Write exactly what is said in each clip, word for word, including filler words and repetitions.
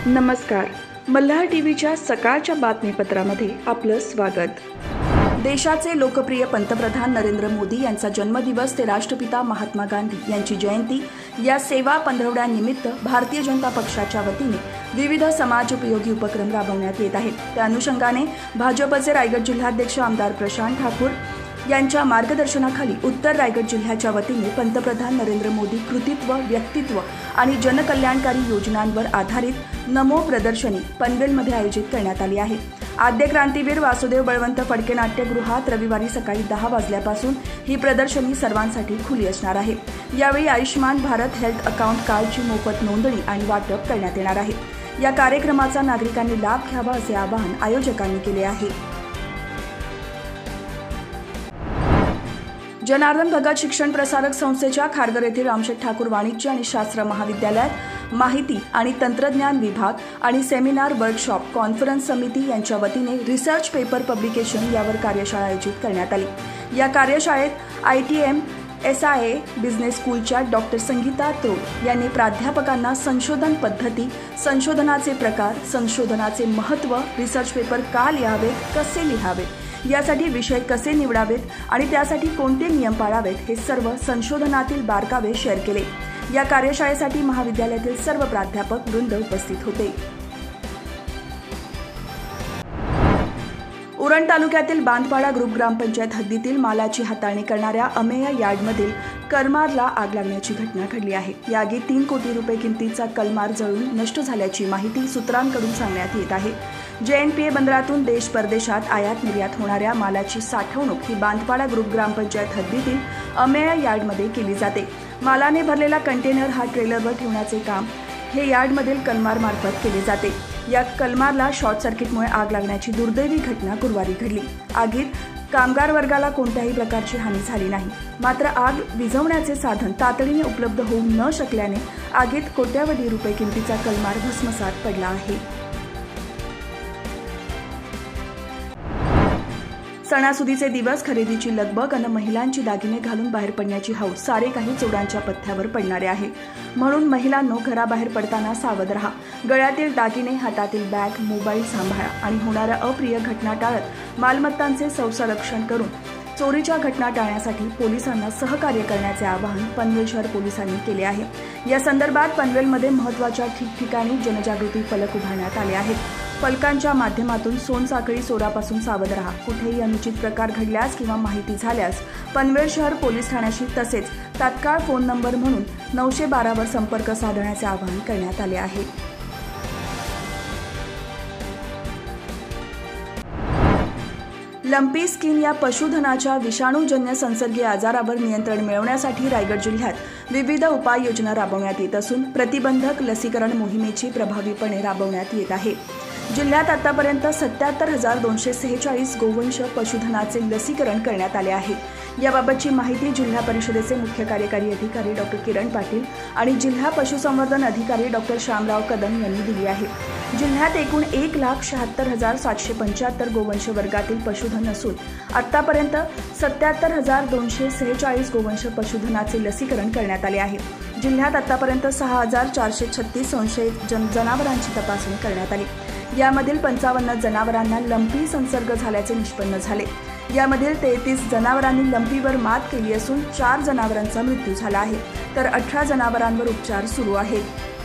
नमस्कार. मल्हार टीव्हीच्या सकाळच्या बातमीपत्रामध्ये आपलं स्वागत. देशाचे लोकप्रिय पंतप्रधान नरेंद्र मोदी यांचा जन्मदिवस ते राष्ट्रपिता महात्मा गांधी यांची जयंती या सेवा पंधरवड्यानिमित्त भारतीय जनता पक्षाच्या वतीने विविध समाजोपयोगी उपक्रम राबवण्यात येत आहेत. त्या अनुषंगाने भाजपचे रायगड जिल्हाध्यक्ष आमदार प्रशांत ठाकूर यांच्या मार्गदर्शनाखाली उत्तर रायगड जिल्ह्याच्या वतीने पंतप्रधान नरेंद्र मोदी कृतित्व, व्यक्तित्व आणि जनकल्याणकारी योजनांवर आधारित नमो प्रदर्शनी पनवेलमध्ये आयोजित करण्यात आली आहे. आद्य क्रांतीवीर वासुदेव बळवंत फडके नाट्यगृहात रविवारी सकाळी दहा वाजल्यापासून ही प्रदर्शनी सर्वांसाठी खुली असणार आहे. यावेळी आयुष्मान भारत हेल्थ अकाउंट कार्डची मोफत नोंदणी आणि वाटप करण्यात येणार आहे. या कार्यक्रमाचा नागरिकांनी लाभ घ्यावा असे आवाहन आयोजकांनी केले आहे. जनार्दन भगत शिक्षण प्रसारक संस्थेच्या खारघर येथील रामशेठ ठाकूर वाणिज्य आणि शास्त्र महाविद्यालयात माहिती आणि तंत्रज्ञान विभाग आणि सेमिनार वर्कशॉप कॉन्फरन्स समिती यांच्या वतीने रिसर्च पेपर पब्लिकेशन यावर कार्यशाळा आयोजित करण्यात आली. या कार्यशाळेत I T M S I A business स्कूलच्या डॉक्टर संगीता त्रोड यांनी प्राध्यापकांना संशोधन पद्धती, संशोधनाचे प्रकार, संशोधनाचे महत्त्व, रिसर्च पेपर का लिहावेत, कसे लिहावेत, यासाठी विषय कसे निवडावेत आणि त्यासाठी कोणते नियम पाळावेत हे सर्व संशोधनातील बारकावे शेअर केले. या कार्यशाळेसाठी महाविद्यालयातील सर्व प्राध्यापक वृंद उपस्थित होते. उरण तालुक्यातील बांधपाडा ग्रुप ग्रामपंचायत हद्दीतील मालाची हाताळणी करणाऱ्या अमेय यार्डमधील कलमारला आग लागण्याची घटना घडली आहे. या आगीत तीन कोटी रुपये किमतीचा कलमार जळून नष्ट झाल्याची माहिती सूत्रांकडून सांगण्यात येत आहे. जे एन पी ए बंदरातून देश परदेशात आयात निर्यात होणाऱ्या मालाची साठवणूक ही बांधपाडा ग्रुप ग्रामपंचायत हद्दीतील अमेय यार्डमध्ये केली जाते. मालाने भरलेला कंटेनर हा ट्रेलरवर ठेवण्याचे काम हे यार्डमधील कलमार मार्फत केले जाते. या कलमारला शॉर्ट सर्किटमुळे आग लागण्याची दुर्दैवी घटना गुरुवारी घडली. आगीत कामगार वर्गाला कोणत्याही प्रकारची हानी झाली नाही. मात्र आग विझवण्याचे साधन तातडीने उपलब्ध होऊ न शकल्याने आगीत कोट्यावधी रुपये किमतीचा कलमार भस्मसात पडला आहे. सणासुदीचे दिवस, खरेदीची लगबग आणि महिलांची दागिने घालून बाहेर पडण्याची हौस सारे काही चोरांच्या पथ्यावर पडणारे आहे. म्हणून महिलांनो, घराबाहेर पडताना सावध राहा. गळ्यातील दागिने, हातातील बॅग, मोबाईल सांभाळा आणि होणाऱ्या अप्रिय घटना टाळत मालमत्तांचे संरक्षण करून चोरीच्या घटना टाळण्यासाठी पोलिसांना सहकार्य करण्याचे आवाहन पनवेल शहर पोलिसांनी केले आहे. या संदर्भात पनवेलमध्ये महत्त्वाच्या ठिकठिकाणी जनजागृती फलक उभारण्यात आले आहेत. फलकांच्या माध्यमातून सोनसाखळी चोरापासून सावध राहा. कुठेही अनुचित प्रकार घडल्यास किंवा माहिती झाल्यास पनवेल शहर पोलीस ठाण्याशी तसेच तात्काळ फोन नंबर म्हणून नऊशे बारावर संपर्क साधण्याचे आवाहन करण्यात आले आहे. लंपी स्किन या पशुधनाच्या विषाणूजन्य संसर्गीय आजारावर नियंत्रण मिळवण्यासाठी रायगड जिल्ह्यात विविध उपाययोजना राबवण्यात येत असून प्रतिबंधक लसीकरण मोहिमेची प्रभावीपणे राबवण्यात येत आहे. जिल्ह्यात आतापर्यंत सत्याहत्तर हजार दोनशे सेहेचाळीस गोवंश पशुधनाचे लसीकरण करण्यात आले आहे. याबाबतची माहिती जिल्हा परिषदेचे मुख्य कार्यकारी अधिकारी डॉक्टर किरण पाटील आणि जिल्हा पशुसंवर्धन अधिकारी डॉक्टर श्यामराव कदम यांनी दिली आहे. जिल्ह्यात एकूण एक लाख शहात्तर हजार सातशे पंच्याहत्तर गोवंश वर्गातील पशुधन असून आतापर्यंत सत्याहत्तर हजार दोनशे सेहेचाळीस गोवंश पशुधनाचे लसीकरण करण्यात आले आहे. जिल्ह्यात आतापर्यंत सहा हजार चारशे छत्तीस संशयित जन जनावरांची तपासणी करण्यात आली. यामधील पंचावन्न जनावरांना लंपी संसर्ग झाल्याचे निष्पन्न झाले. यामधील तेहतीस जनावरांनी लंपीवर मात केली असून चार जनावरांचा मृत्यू झाला आहे, तर अठरा जनावरांवर उपचार सुरू आहेत.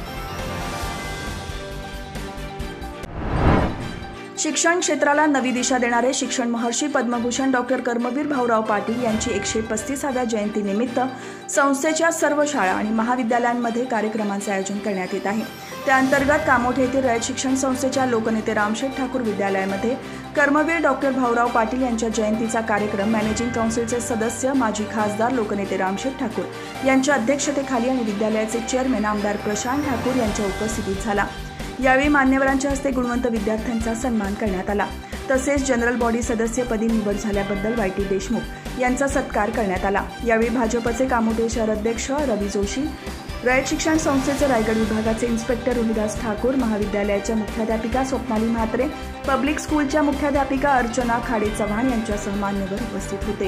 शिक्षण क्षेत्राला नवी दिशा देणारे शिक्षण महर्षी पद्मभूषण डॉक्टर कर्मवीर भाऊराव पाटील यांची एकशे पस्तीसाव्या जयंतीनिमित्त संस्थेच्या सर्व शाळा आणि महाविद्यालयांमध्ये कार्यक्रमांचे आयोजन करण्यात येत आहे. त्या अंतर्गत कामोठे येथील रयत शिक्षण संस्थेच्या लोकनेते रामशेठ ठाकूर विद्यालयामध्ये कर्मवीर डॉक्टर भाऊराव पाटील यांच्या जयंतीचा कार्यक्रम मॅनेजिंग काउन्सिलचे सदस्य, माजी खासदार लोकनेते रामशेठ ठाकूर यांच्या अध्यक्षतेखाली आणि विद्यालयाचे चेअरमॅन आमदार प्रशांत ठाकूर यांच्या उपस्थितीत झाला. यावेळी मान्यवरांच्या हस्ते गुणवंत विद्यार्थ्यांचा सन्मान करण्यात आला. तसेच जनरल बॉडी सदस्यपदी निवड झाल्याबद्दल वाय टी देशमुख यांचा सत्कार करण्यात आला. यावेळी भाजपचे कामोठे शहर अध्यक्ष रवी जोशी, रयत शिक्षण संस्थेचे रायगड विभागाचे इन्स्पेक्टर रोहिदास ठाकूर, महाविद्यालयाच्या मुख्याध्यापिका स्वप्नाली म्हात्रे, पब्लिक स्कूलच्या मुख्याध्यापिका अर्चना खाडे चव्हाण यांच्यासह मान्यवर उपस्थित होते.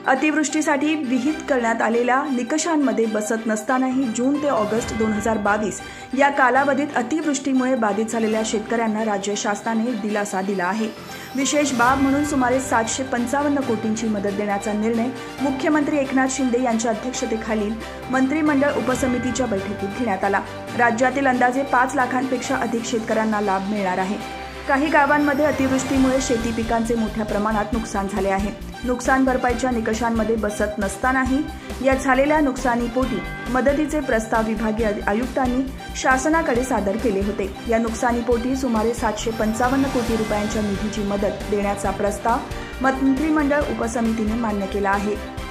अतिवृष्टीसाठी विहित करण्यात आलेल्या निकषांमध्ये बसत नसतानाही जून ते ऑगस्ट दोन हजार बावीस या कालावधीत अतिवृष्टीमुळे बाधित झालेल्या शेतकऱ्यांना राज्य शासनाने दिलासा दिला आहे। विशेष बाब म्हणून सुमारे सातशे पंचावन्न कोटींची मदत देण्याचा निर्णय मुख्यमंत्री एकनाथ शिंदे यांच्या अध्यक्षतेखालील मंत्रिमंडळ उपसमितीच्या बैठकीत घेण्यात आला। राज्यातील अंदाजे पाच लाखांपेक्षा अधिक शेतकऱ्यांना लाभ मिळणार आहे। काही गावांमध्ये अतिवृष्टीमुळे शेती पिकांचे मोठ्या प्रमाणात नुकसान झाले आहे। नुकसान भरपाईच्या निकषांमध्ये बसत नसतानाही या झालेल्या नुकसानीपोटी मदतीचे प्रस्ताव विभागीय आयुक्तांनी शासनाकडे सादर केले होते। या नुकसानीपोटी सुमारे सातशे पंचावन्न कोटी रुपयांच्या निधीची मदत देण्याचा प्रस्ताव मंत्रिमंडळ उपसमितीने मान्य केला आहे।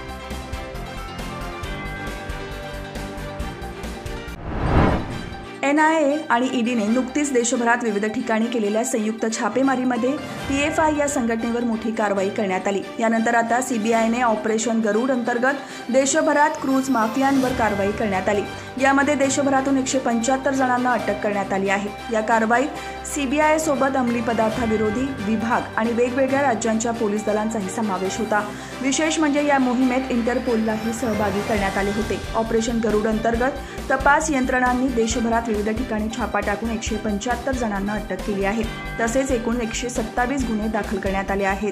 एन आय ए आणि ईडीने नुकतीच देशभरात विविध ठिकाणी केलेल्या संयुक्त छापेमारीमध्ये पी एफ आय या संघटनेवर मोठी कारवाई करण्यात आली। यानंतर आता सीबीआयने ऑपरेशन गरुड अंतर्गत देशभरात क्रूज माफियांवर कारवाई करण्यात आली। यामध्ये देशभरातून एकशे पंच्याहत्तर जणांना अटक करण्यात आली आहे। या कारवाईत सीबीआय सोबत अंमली पदार्थाविरोधी विभाग आणि वेगवेगळ्या राज्यांच्या पोलीस दलांचाही समावेश होता। विशेष म्हणजे या मोहिमेत इंटरपोललाही सहभागी करण्यात आले होते। ऑपरेशन गरुड अंतर्गत तपास यंत्रणांनी देशभरात विविध ठिकाणी छापा टाकून एकशे पंच्याहत्तर जणांना अटक केली आहे। तसेच एकूण एकशे सत्तावीस गुन्हे दाखल करण्यात आले आहेत।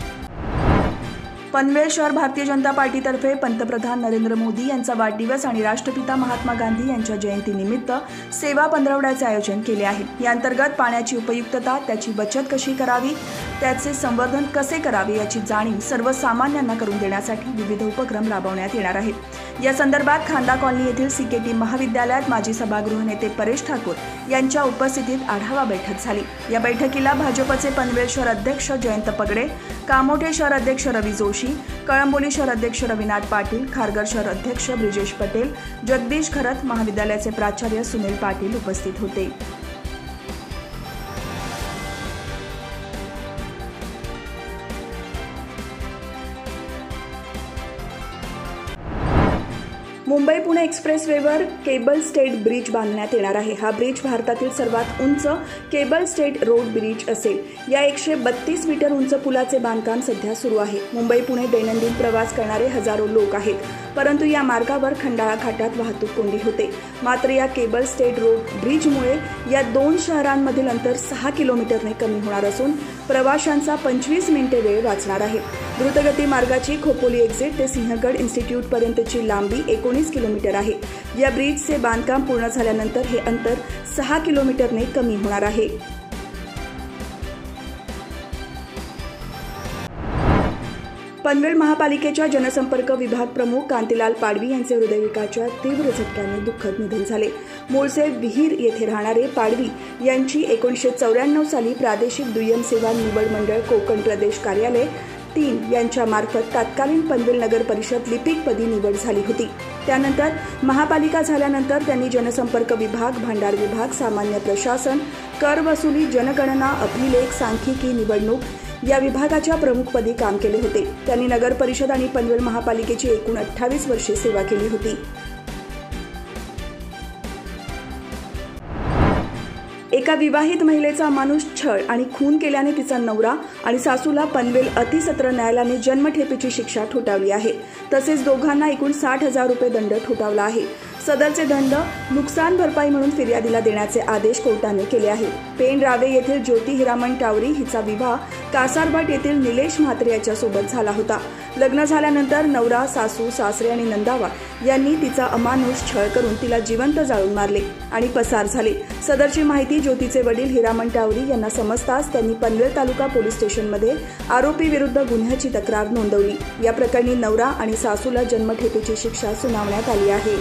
पनवेल शहर भारतीय जनता पार्टीतर्फे पंतप्रधान नरेंद्र मोदी यांचा वाढदिवस आणि राष्ट्रपिता महात्मा गांधी यांच्या जयंतीनिमित्त सेवा पंधरवड्याचे आयोजन केले आहे। या अंतर्गत पाण्याची उपयुक्तता, त्याची बचत कशी करावी, त्याचे संवर्धन कसे करावे याची जाणीव सर्वसामान्यांना करून देण्यासाठी विविध उपक्रम राबवण्यात येणार आहेत। या संदर्भात खांदा कॉलनी येथील सीकेटी महाविद्यालयात माजी सभागृह नेते परेश ठाकूर यांच्या उपस्थितीत आढावा बैठक झाली। या बैठकीला भाजपचे पनवेल शहर अध्यक्ष जयंत पगडे, कामोठे शहर अध्यक्ष रवी जोशी, कळंबोली शहर अध्यक्ष रविनाथ पाटील, खारघर शहर अध्यक्ष ब्रिजेश पटेल, जगदीश खरत, महाविद्यालयाचे प्राचार्य सुनील पाटील उपस्थित होते। मुंबई पुणे एक्सप्रेसवेवर केबल स्टेट ब्रिज बांधण्यात येणार आहे। हा ब्रिज भारतातील सर्वात उंच केबल स्टेट रोड ब्रिज असेल। या एकशे बत्तीस मीटर उंच पुलाचे बांधकाम सध्या सुरू आहे। मुंबई पुणे दैनंदिन प्रवास करणारे हजारो लोक आहेत, परंतु या मार्गावर खंडाळा घाटात वाहतूक कोंडी होते। मात्र या केबल स्टेट रोड ब्रिजमुळे या दोन शहरांमधील अंतर सहा किलोमीटरने कमी होणार असून प्रवाशांचा पंचवीस मिनिटे वेळ वाचणार आहे। द्रुतगती मार्गाची खोपोली एक्झिट ते सिंहगड इन्स्टिट्यूट पर्यंतची लांबी एकोणीस किलोमीटर आहे। या ब्रिजचे बांधकाम पूर्ण झाल्यानंतर हे अंतर सहा किलोमीटरने कमी होणार आहे। पनवेल महापालिकेच्या जनसंपर्क विभाग प्रमुख कांतीलाल पाडवी यांचे हृदयविकाराच्या तीव्र झटक्याने दुःखद निधन झाले। मूळचे विहीर येथे राहणारे पाडवी यांची एकोणीसशे चौऱ्याण्णव साली प्रादेशिक दुय्यम सेवा निवड मंडळ कोकण प्रदेश कार्यालय तीन यांच्या मार्फत तत्कालीन पनवेल नगर परिषद लिपिकपदी निवड झाली होती। त्यानंतर महापालिका झाल्यानंतर त्यांनी जनसंपर्क विभाग, भांडार विभाग, सामान्य प्रशासन, कर वसुली, जनगणना, अभिलेख, सांख्यिकी, निवडणूक या विभागाच्या प्रमुखपदी काम केले होते। त्यांनी नगर परिषद आणि पनवेल महापालिकेची एकूण अठ्ठावीस वर्षे सेवा केली होती। एका विवाहित महिलेचा अमानुष छळ आणि खून केल्याने तिचा नवरा आणि सासूला पनवेल अतिसत्र न्यायालयाने जन्मठेपेची शिक्षा ठोठावली आहे। तसेच दोघांना एकूण साठ हजार रुपये दंड ठोठावला आहे। सदरचे दंड नुकसान भरपाई म्हणून फिर्यादीला देण्याचे आदेश कोर्टाने केले आहे। पेण रावे येथील ज्योती हिरामण टावरी हिचा विवाह कासारभट येथील निलेश म्हात्रे याच्यासोबत झाला होता। लग्न झाल्यानंतर नवरा, सासू, सासरे आणि नंदावा यांनी तिचा अमानुष छळ करून तिला जिवंत जाळून मारले आणि पसार झाले। सदरची माहिती ज्योतीचे वडील हिरामण टावरी यांना समजताच त्यांनी पनवेल तालुका पोलीस स्टेशनमध्ये आरोपी विरुद्ध गुन्ह्याची तक्रार नोंदवली। या प्रकरणी नवरा आणि सासूला जन्मठेपेची शिक्षा सुनावण्यात आली आहे।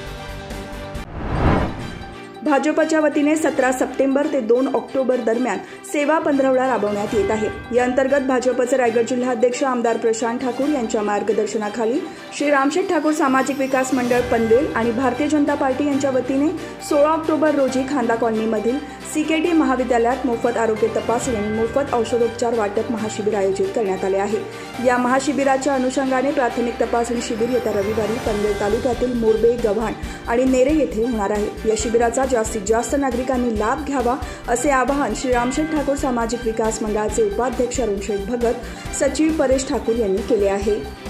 भाजपच्या वतीने सतरा सप्टेंबर ते दोन ऑक्टोबर दरम्यान सेवा पंधरवडा राबवण्यात येत आहे। या अंतर्गत भाजपचे रायगड जिल्हाध्यक्ष आमदार प्रशांत ठाकूर यांच्या मार्गदर्शनाखाली श्री रामशेठ ठाकूर सामाजिक विकास मंडळ पनवेल आणि भारतीय जनता पार्टी यांच्या वतीने सोळा ऑक्टोबर रोजी खांदा कॉलनीमधील सीकेटी महाविद्यालयात मोफत आरोग्य तपासणी आणि मोफत औषधोपचार वाटप महाशिबिर आयोजित करण्यात आले आहे। या महाशिबिराच्या अनुषंगाने प्राथमिक तपासणी शिबिर येत्या रविवारी पनवेल तालुक्यातील मोरबे, गव्हाण आणि नेरे येथे होणार आहे। या शिबिराचा जास्तीत जास्त नागरिकांनी लाभ घ्यावा असे आवाहन श्री रामशेठ ठाकूर सामाजिक विकास मंडळाचे उपाध्यक्ष अरुण शेठ भगत, सचिव परेश ठाकूर यांनी केले आहे।